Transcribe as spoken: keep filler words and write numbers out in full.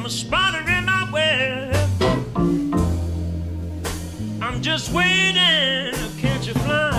I'm a spider in my web. I'm just waiting to catch a fly.